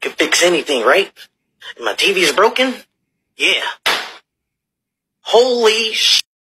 can fix anything, right? And my TV's broken? Yeah. Holy sh**.